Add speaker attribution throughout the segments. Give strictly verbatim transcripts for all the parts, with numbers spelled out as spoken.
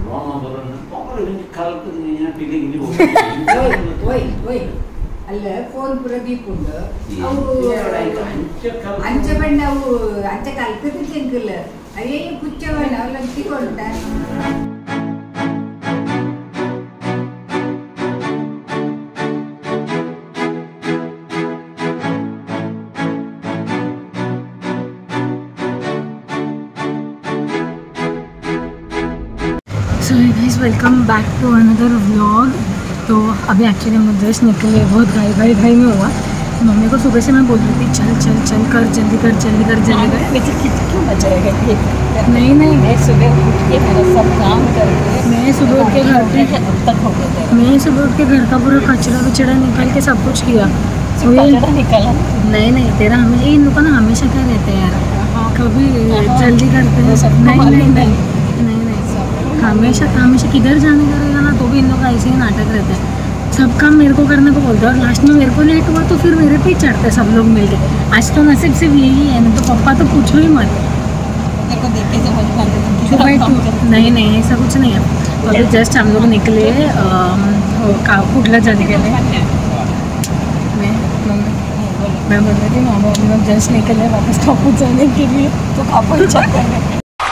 Speaker 1: ಅಲ್ಲ ಫೋನ್ ಪ್ರದೀಪ್ ಉಂಡು ಅವು ಅಂಚ ಬಂಡ ಅವು ಅಂಚ ಕಲ್ಕದ ಚೆಂಕಲ್ಲ ಅಯ್ಯೇ ಕುಚ್ಚವನ್ನ ಅವಲ್ಲ ತಿಕೊಂಡ
Speaker 2: so guys welcome back to another vlog. तो अभी एक्चुअली हम जस्ट निकले, बहुत घाई घाई घाई में हुआ। मम्मी को सुबह से मैं बोल रही थी चल चल चल कर जल्दी कर जल्दी कर जल्दी कर।
Speaker 1: मुझे क्यों बचाएगा?
Speaker 2: नहीं नहीं
Speaker 1: मैं सुबह उठ के मेरा सब काम करके
Speaker 2: मैं सुबह उठ के घर पे
Speaker 1: तक हो गया
Speaker 2: मैं सुबह उठ के घर का पूरा कचरा वचड़ा निकाल के सब कुछ किया।
Speaker 1: निकाला
Speaker 2: नहीं नहीं तेरा हमेशा इन लोग ना हमेशा क्या रहते हैं यार, कभी जल्दी करते हैं। नहीं नहीं नहीं हमेशा हमेशा किधर जाने का रहेगा ना तो भी इन लोग का ऐसे ही नाटक रहता है। सब काम मेरे को करने को बोलते हैं और लास्ट में मेरे को लेट हुआ तो फिर मेरे पे ही चढ़ते हैं सब लोग मिलके। आज तो नसीब सिर्फ यही है, नहीं तो पापा तो पूछो ही मत। नहीं नहीं ऐसा कुछ नहीं है। तो अभी जस्ट हम लोग निकले कुटला जाने के लिए। मैं मम्मी मैं बोल रही थी मामा हम लोग जस्ट निकले वापस कापू जाने के लिए।
Speaker 1: तो कापू चेक करने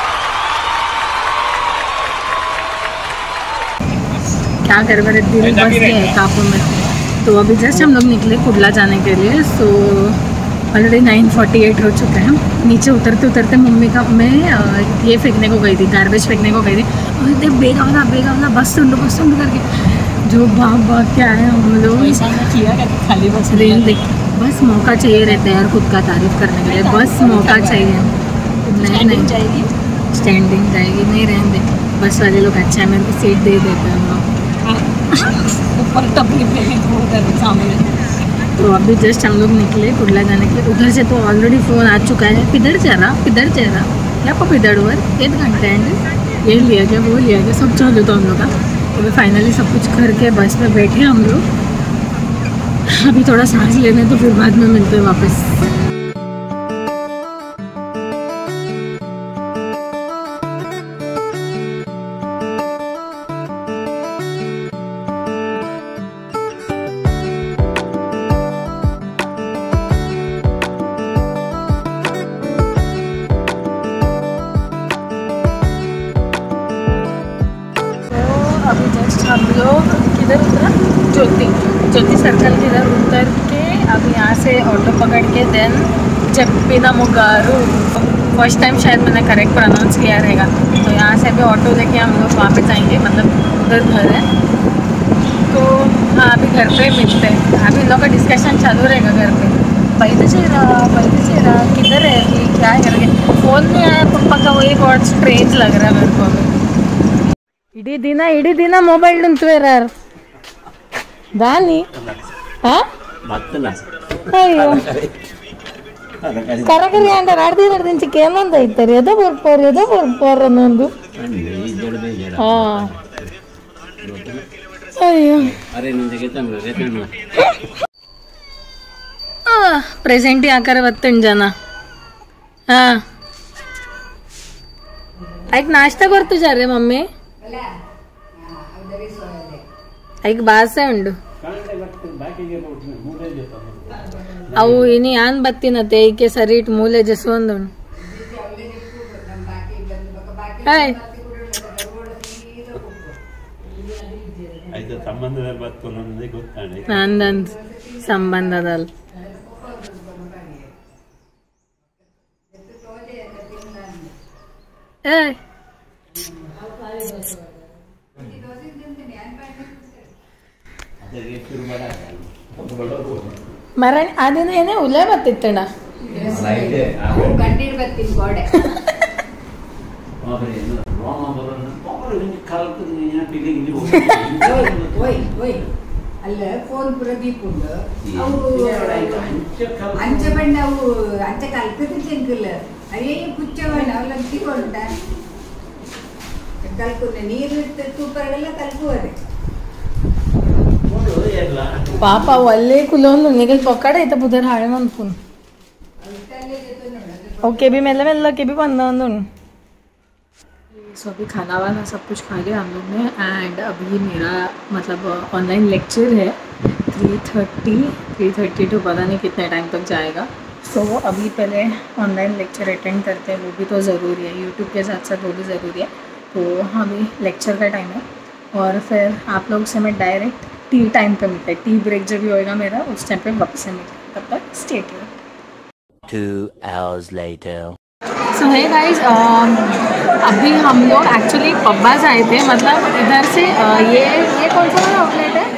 Speaker 2: क्या कर रहे दिल बस गए है कापू में। तो अभी जस्ट हम लोग निकले कुडला जाने के लिए। So already nine forty eight हो चुके हैं। नीचे उतरते उतरते मम्मी का मैं ये फेंकने को गई थी, गार्बेज फेंकने को गई थी और इतने बेगावला बेगावला बस सुन बस सुन करके जो भाग भाग के आए हम लोग।
Speaker 1: किया खाली बस
Speaker 2: रेल देख बस मौका चाहिए रहता है यार खुद का तारीफ करने के लिए, बस मौका चाहिए। नहीं नहीं
Speaker 1: जाएगी
Speaker 2: स्टैंडिंग जाएगी नहीं रहने दे। बस वाले लोग अच्छा है मेरे को सीट दे देते हैं हम लोग
Speaker 1: ऊपर टपरी पे उधर सामने।
Speaker 2: तो अभी जस्ट हम लोग निकले कुडला जाने के लिए। उधर से तो ऑलरेडी फ़ोन आ चुका है, किधर जा रहा किधर जा रहा क्या पापा इधर वर एक घंटे एंड ये लिया गया वो लिया गया सब चालू था हम लोग का। तो अभी फाइनली सब कुछ करके बस में बैठे हम लोग। अभी थोड़ा सांस लेने तो फिर बाद में मिलते हैं वापस। अभी जस्ट हम लोग किधर उतरा ज्योति ज्योति सर्कल किधर उतर के अभी यहाँ से ऑटो पकड़ के देन चेप्पिनामुगारू फर्स्ट टाइम शायद मैंने करेक्ट प्रोनाउंस किया रहेगा। तो यहाँ से अभी ऑटो लेके हम लोग वहाँ पे जाएंगे, मतलब उधर घर है। तो हाँ अभी घर पे मिलते हैं। अभी इन लोग का डिस्कशन चालू रहेगा घर पे। पैदे चेहरा पैदे चेहरा किधर है अभी क्या है करके। फ़ोन में आया पप्पा का, वही बहुत स्ट्रेंज लग रहा है मेरे को अभी। इडी दिन इडी दिन मोबाइल उंतुवेरार दानी हाँ ಅಯ್ಯೋ ಕರಕರಿ ಅಂಟಾರ ಅರ್ಧ ಅರ್ಧ ಇಂಚಕ್ಕೆ ಏನೊಂದು ಐತಾರೆ ಎದೋ ಬರ್ಪಾರ ಎದೋ ಬರ್ಪಾರ ಅನ್ನೊಂದು ಹಾಂ ಅಯ್ಯೋ प्रेजेंट आकर बत्तन जाना हाँ एक नाश्ता करतू जा रे मम्मी एक बात से उंडु ಅವು ಇನಿ ಆನ್ ಬತ್ತಿನತೆ ಈಕೆ ಸರಿ ಇಟ್ಟು ಮೂಲೆ ಜಸ್ವಂದು ನಂದಂದ್ ಸಂಬಂಧದಲ್ಲ ಏ ಮರಣ ಅದಿನ ಏನೇ ಉಲೆ ಬತ್ತಿತ್ತಣ್ಣ
Speaker 1: ಗಂಡೀರ್ ಬತ್ತಿನ ಗೋಡೆ ಅಲ್ಲ ಫೋನ್ ಪ್ರದೀಪ್ ಉಂಡು ಅವು ಅಂಚ ಬಂಡ ಅವು ಅಂಚ ಕಲ್ಕದ ಚೆಂಕಲ್ಲ ಅಯ್ಯೇ ಕುಚ್ಚವಣ್ಣ ಅವಲ್ಲ ತಿಕೊಂಡ ಕಲ್ಕುಂಡ ನೀರು ತೂಪರಗೆಲ್ಲ ಕಲ್ಕುವದೆ
Speaker 2: ಪಾಪ ಒಳ್ಳೆ ಕುಲೊಂದು ನಿಗಲ್ ಪಕ್ಕಡೆ ಐತ ಬುಧರ್ ಹಾಳೆ ಅನ್ಪುನ್ ಓಕೆ ಬಿ ಮೆಲ್ಲ ಮೆಲ್ಲ ಕೆ ಬಿ ಬಂದ ಒಂದು सो अभी खाना वाना सब कुछ खा लिया हम लोग ने एंड अभी मेरा मतलब ऑनलाइन लेक्चर है three thirty three thirty two पता नहीं कितने टाइम तक जाएगा। सो so, अभी पहले ऑनलाइन लेक्चर अटेंड करते हैं, वो भी तो ज़रूरी है, यूट्यूब के साथ साथ वो भी ज़रूरी है। तो हाँ अभी लेक्चर का टाइम है और फिर आप लोग से मैं डायरेक्ट टी टाइम पे मिलते हैं, टी ब्रेक जब भी होएगा मेरा उस टाइम पे वापस से मिलते हैं। तब तक stay tuned.
Speaker 3: Two hours later.
Speaker 2: So है गाइस, अभी हम लोग एक्चुअली पब्बास आए थे, मतलब इधर से uh, ये ये कौन सा वाला आउटलेट है?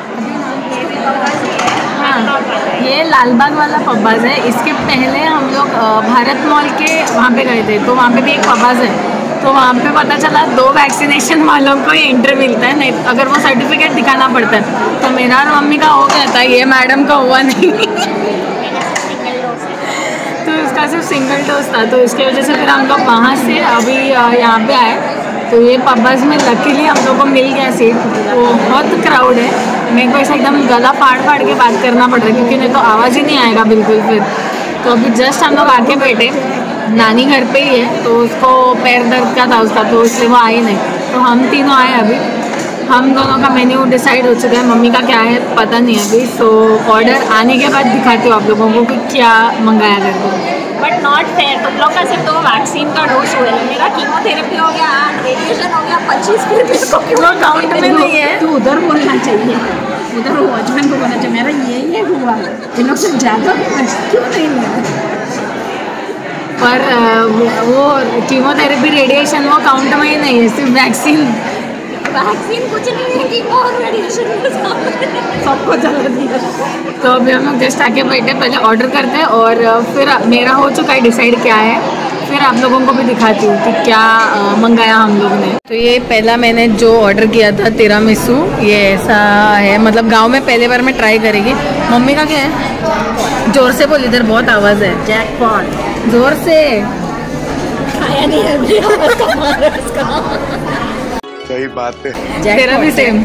Speaker 2: हाँ ये लालबाग वाला पब्बास है। इसके पहले हम लोग uh, भारत मॉल के वहाँ पे गए थे, तो वहाँ पे भी एक पब्बास है। तो वहाँ पे पता चला दो वैक्सीनेशन वालों को ही एंट्री मिलता है, नहीं अगर वो सर्टिफिकेट दिखाना पड़ता है। तो मेरा और मम्मी का हो गया था, ये मैडम का हुआ नहीं तो इसका सिर्फ सिंगल डोज था, तो इसकी वजह से फिर हम लोग वहाँ से अभी यहाँ पे आए। तो ये पब्बास में लकीली हम लोग को मिल गया सीट। वो बहुत क्राउड है, मेरे को ऐसा एकदम गला फाड़ फाड़ के बात करना पड़ रहा है क्योंकि नहीं तो आवाज़ ही नहीं आएगा बिल्कुल फिर। तो अभी जस्ट हम लोग आके बैठे, नानी घर पे ही है तो उसको पैर दर्द का था उसका, तो इसलिए वो आई नहीं। तो हम तीनों आए अभी, हम दोनों का मेन्यू डिसाइड हो चुका है, मम्मी का क्या है पता नहीं अभी। सो ऑर्डर आने के बाद दिखाती हूँ आप लोगों को कि क्या मंगाया करके।
Speaker 4: बट नॉट फेयर, तुम लोग का सिर्फ तो वैक्सीन का डोज हुआ है, मेरा कीमोथेरेपी हो गया, रेडिएशन हो गया पच्चीस फिर मेरे को क्यों काउंट में नहीं है।
Speaker 1: तो उधर बोलना चाहिए, उधर वॉचमैन को बोलना चाहिए मेरा ये ये हुआ है, इन लोग से ज़्यादा क्यों नहीं मिला।
Speaker 2: पर वो कीमोथेरेपी रेडिएशन वो काउंट में ही नहीं है, सिर्फ वैक्सीन।
Speaker 4: वैक्सीन कुछ नहीं है, कीमो और रेडिएशन
Speaker 1: सबको चला दिया।
Speaker 2: तो अभी हम लोग जस्ट आके बैठे, पहले ऑर्डर करते हैं और फिर मेरा हो चुका है डिसाइड क्या है, फिर आप लोगों को भी दिखाती हूँ कि क्या मंगाया हम लोग ने। तो ये पहला मैंने जो ऑर्डर किया था तिरामिसू, ये ऐसा है, मतलब गांव में पहले बार मैं ट्राई करेगी। मम्मी का क्या है? जोर से बोल, इधर बहुत आवाज़ है।
Speaker 1: जैकपॉट
Speaker 2: जोर से।
Speaker 4: खाया नहीं है
Speaker 5: सही बात है।
Speaker 2: तेरा भी सेम,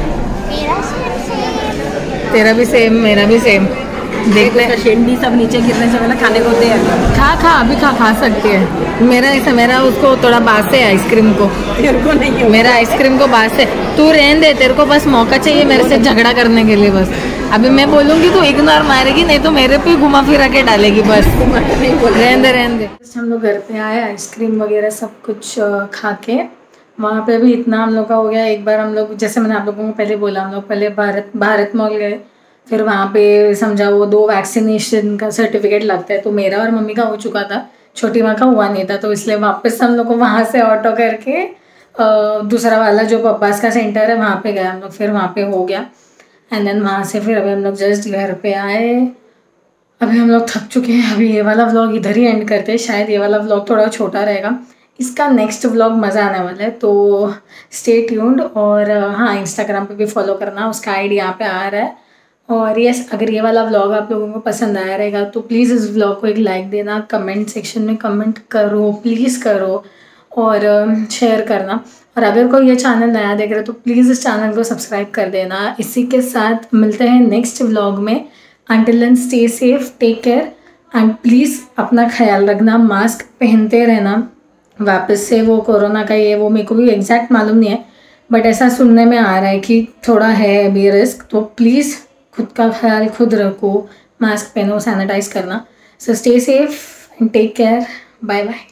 Speaker 2: तेरा भी सेम, मेरा भी सेम। देखते हैं,
Speaker 1: शेंडी सब नीचे गिरने से पहले खाने को दे।
Speaker 2: खा खा अभी खा खा सकते हैं। मेरा ऐसा, मेरा उसको थोड़ा बास है आइसक्रीम को,
Speaker 1: तेरे को नहीं,
Speaker 2: मेरा आइसक्रीम को बास है। तू रहने दे, तेरे को बस मौका चाहिए मेरे से झगड़ा करने के लिए बस। अभी मैं बोलूँगी तो इग्नोर मारेगी, नहीं तो मेरे पे घुमा फिरा के डालेगी बस। रहने दे रहने दे। हम लोग घर पे आए, आइसक्रीम वगैरह सब कुछ खा के, वहाँ पे भी इतना हम लोग का हो गया। एक बार हम लोग, जैसे मैंने आप लोगों को पहले बोला, हम लोग पहले भारत भारत मॉल गए, फिर वहाँ पे समझा वो दो वैक्सीनेशन का सर्टिफिकेट लगता है, तो मेरा और मम्मी का हो चुका था, छोटी माँ का हुआ नहीं था। तो इसलिए वापस हम लोग को वहाँ से ऑटो करके दूसरा वाला जो पब्बास का सेंटर है वहाँ पे गए हम लोग, फिर वहाँ पे हो गया। एंड देन वहाँ से फिर अभी हम लोग जस्ट घर पे आए। अभी हम लोग थक चुके हैं, अभी ये वाला व्लॉग इधर ही एंड करते हैं। शायद ये वाला व्लॉग थोड़ा छोटा रहेगा, इसका नेक्स्ट व्लॉग मज़ा आने वाला है, तो स्टे ट्यून्ड। और हाँ, इंस्टाग्राम पे भी फॉलो करना, उसका आईडी यहाँ पे आ रहा है। और यस, अगर ये वाला व्लॉग आप लोगों को पसंद आया रहेगा तो प्लीज़ इस व्लॉग को एक लाइक देना, कमेंट सेक्शन में कमेंट करो, प्लीज़ करो, और शेयर करना। और अगर कोई ये चैनल नया देख रहा है तो प्लीज़ इस चैनल को सब्सक्राइब कर देना। इसी के साथ मिलते हैं नेक्स्ट व्लॉग में। Until then stay safe, take care and please अपना ख्याल रखना, मास्क पहनते रहना। वापस से वो कोरोना का ये वो मेरे को भी एग्जैक्ट मालूम नहीं है, बट ऐसा सुनने में आ रहा है कि थोड़ा है अभी रिस्क, तो प्लीज़ खुद का ख्याल खुद रखो, मास्क पहनो, सैनिटाइज करना। So stay safe and take care, bye bye.